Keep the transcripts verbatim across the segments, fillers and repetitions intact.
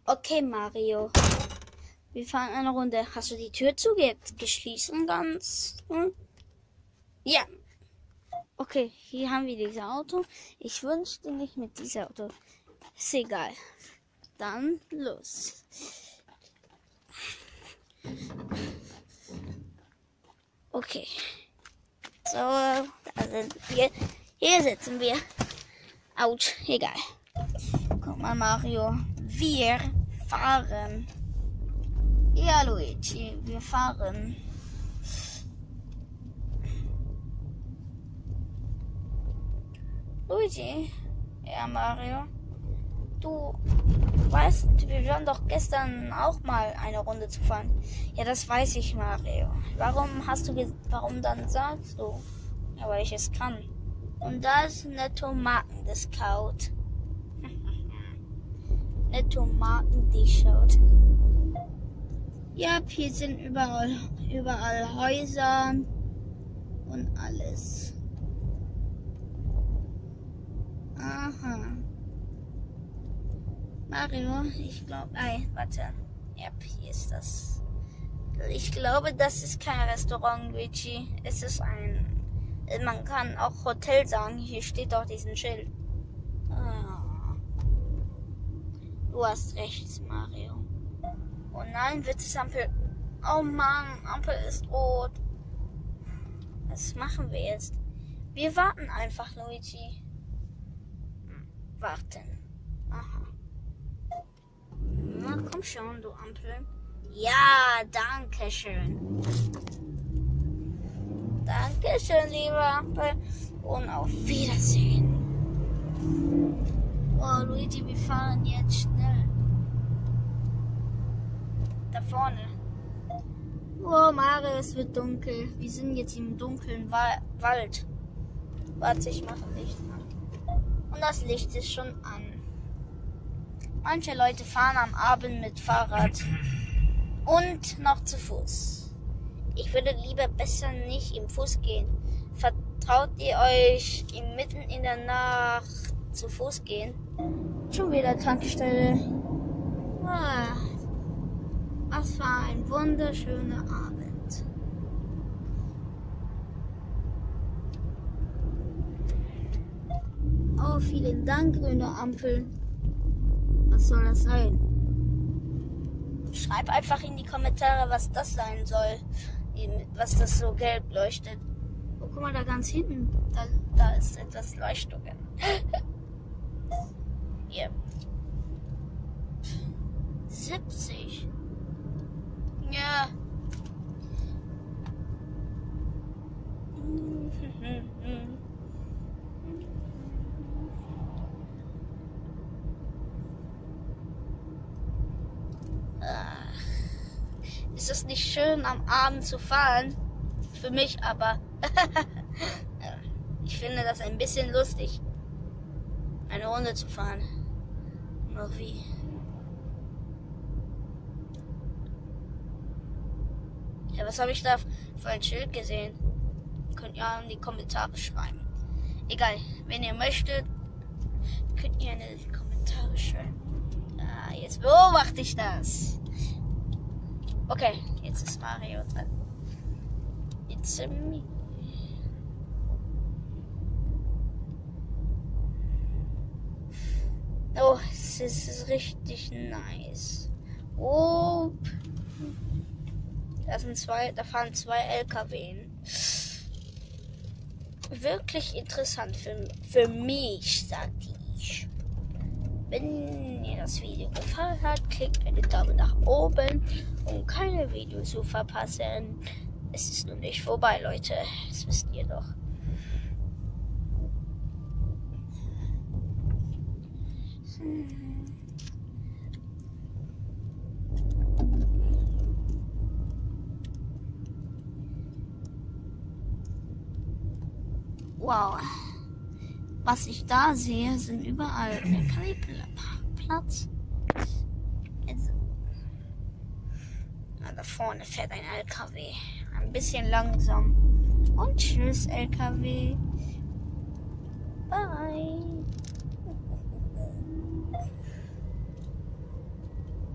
Okay, Mario. Wir fahren eine Runde. Hast du die Tür zu? Jetzt geschließen ganz. Hm? Ja. Okay, hier haben wir dieses Auto. Ich wünschte nicht mit diesem Auto. Ist egal. Dann los. Okay. So, da sind wir. Hier sitzen wir. Autsch, egal. Guck mal, Mario. Wir fahren. Ja, Luigi, wir fahren. Luigi? Ja, Mario? Du weißt, wir waren doch gestern auch mal eine Runde zu fahren. Ja, das weiß ich, Mario. Warum hast du ge- warum dann sagst du? Ja, weil ich es kann. Und da ist Netto Marken-Discount. Netto Marken-Discount. Ja, hier sind überall, überall Häuser und alles. Aha. Mario, ich glaube, nein, warte. Ja, hier ist das. Ich glaube, das ist kein Restaurant, Luigi. Es ist ein, man kann auch Hotel sagen. Hier steht doch diesen Schild. Ah. Du hast recht, Mario. Oh nein, wird es Ampel. Oh Mann, Ampel ist rot. Was machen wir jetzt? Wir warten einfach, Luigi. Warten. Aha. Na, komm schon, du Ampel. Ja, danke schön. Dankeschön, liebe Ampel. Und auf Wiedersehen. Oh, Luigi, wir fahren jetzt schnell. Da vorne. Oh, Mario, es wird dunkel. Wir sind jetzt im dunklen Wa- Wald. Warte, ich mache Licht an. Und das Licht ist schon an. Manche Leute fahren am Abend mit Fahrrad. Und noch zu Fuß. Ich würde lieber besser nicht im Fuß gehen. Vertraut ihr euch mitten in der Nacht zu Fuß gehen? Schon wieder Tankstelle. Ah, was war ein wunderschöner Abend. Oh, vielen Dank, grüne Ampel. Was soll das sein? Schreib einfach in die Kommentare, was das sein soll. Was das so gelb leuchtet. Oh, guck mal, da ganz hinten. Da, da ist etwas Leuchtungen. Hier. siebzig. Ja. Ist es nicht schön, am Abend zu fahren? Für mich aber. Ich finde das ein bisschen lustig, eine Runde zu fahren. Noch wie. Ja, was habe ich da für ein Schild gesehen? Könnt ihr in die Kommentare schreiben. Egal, wenn ihr möchtet, könnt ihr in die Kommentare schreiben. Ah, jetzt beobachte ich das. Okay, jetzt ist Mario dran. It's me. Oh, es ist richtig nice. Oh. Da sind zwei, da fahren zwei L K Ws. Wirklich interessant für, für mich, sag ich. Wenn dir das Video gefallen hat, klickt einen Daumen nach oben, um keine Videos zu verpassen. Es ist noch nicht vorbei, Leute. Das wisst ihr doch. Hm. Wow. Was ich da sehe, sind überall L K W-Parkplatz. Jetzt, na, da vorne fährt ein L K W. Ein bisschen langsam. Und tschüss, L K W. Bye.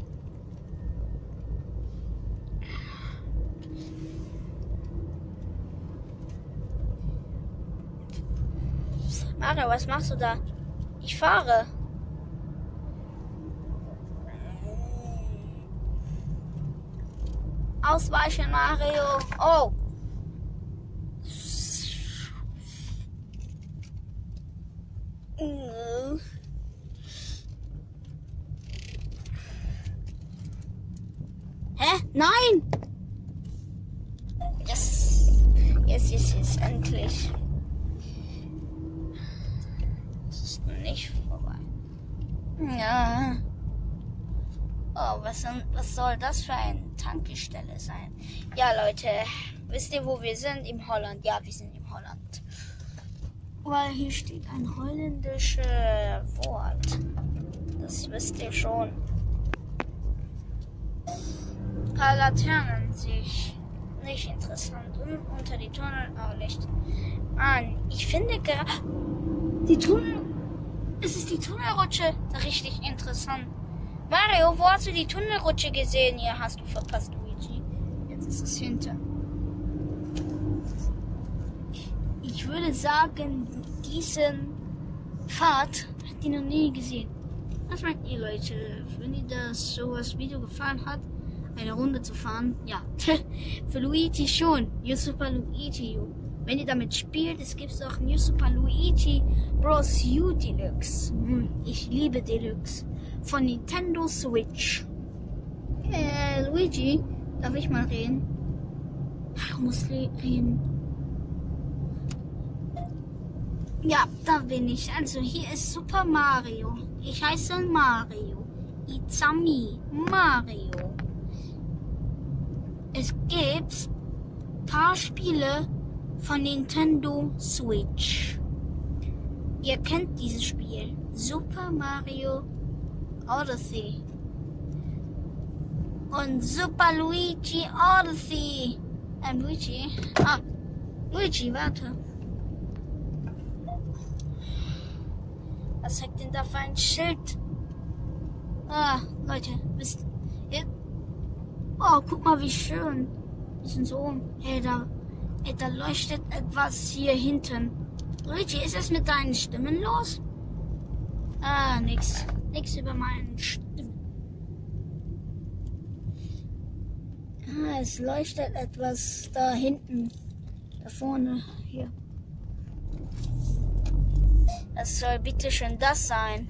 Mario, was machst du da? Ich fahre. Ausweichen, Mario. Oh. Hä? Nein! Yes. Yes, yes, yes. Endlich. Es ist nicht vorbei. Ja. Oh, was, was soll das für eine Tankstelle sein? Ja, Leute, wisst ihr, wo wir sind? Im Holland. Ja, wir sind im Holland. Weil hier steht ein holländisches Wort. Das wisst ihr schon. Ein paar Laternen sich nicht interessant. Und unter die Tunnel auch nicht. Mann, ich finde gerade die Tunnel. Es ist die Tunnelrutsche. Richtig interessant. Mario, wo hast du die Tunnelrutsche gesehen? Hier hast du verpasst, Luigi. Jetzt ist es hinter. Ich würde sagen, diesen Pfad habt ihr noch nie gesehen. Was meint ihr, Leute? Wenn ihr das sowas Video gefallen hat, eine Runde zu fahren, ja. Für Luigi schon. New Super Luigi. Wenn ihr damit spielt, es gibt auch New Super Luigi Bros. U Deluxe. Ich liebe Deluxe. Von Nintendo Switch. Äh, Luigi, darf ich mal reden? Ich muss reden. Ja, da bin ich. Also hier ist Super Mario. Ich heiße Mario. It's a me, Mario. Es gibt paar Spiele von Nintendo Switch. Ihr kennt dieses Spiel. Super Mario Odyssey. Und Super Luigi Odyssey. Ähm, Luigi. Ah, Luigi, warte. Was zeigt denn da für ein Schild? Ah, Leute, wisst ihr? Oh, guck mal, wie schön. Wir sind so. Hey, da, hey, da leuchtet etwas hier hinten. Luigi, ist es mit deinen Stimmen los? Ah, nix. Nix über meinen Stimmen. Ah, es leuchtet etwas da hinten. Da vorne. Hier. Es soll bitte schön das sein.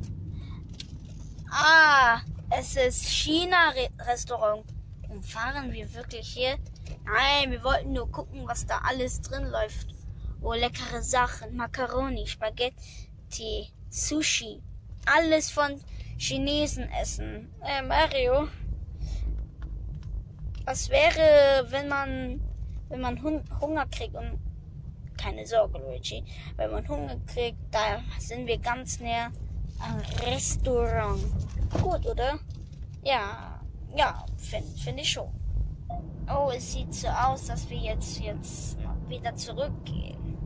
Ah, es ist China-Restaurant. Und fahren wir wirklich hier? Nein, wir wollten nur gucken, was da alles drin läuft. Oh, leckere Sachen. Macaroni, Spaghetti, Sushi. Alles von Chinesen essen. Äh, Mario. Was wäre, wenn man, wenn man Hunger kriegt und keine Sorge, Luigi. Wenn man Hunger kriegt, da sind wir ganz näher am Restaurant. Gut, oder? Ja, ja, finde find ich schon. Oh, es sieht so aus, dass wir jetzt, jetzt wieder zurückgehen.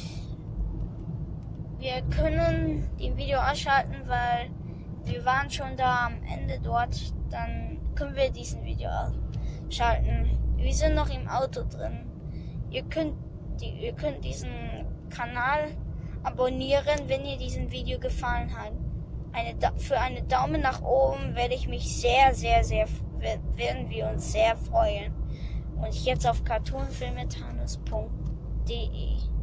Wir können die Video ausschalten, weil wir waren schon da am Ende dort. Dann können wir diesen Video ausschalten. Wir sind noch im Auto drin. Ihr könnt Die, ihr könnt diesen Kanal abonnieren, wenn ihr diesen Video gefallen hat. Eine, für einen Daumen nach oben werde ich mich sehr, sehr, sehr, werden wir uns sehr freuen. Und jetzt auf cartoonfilmethanos punkt de.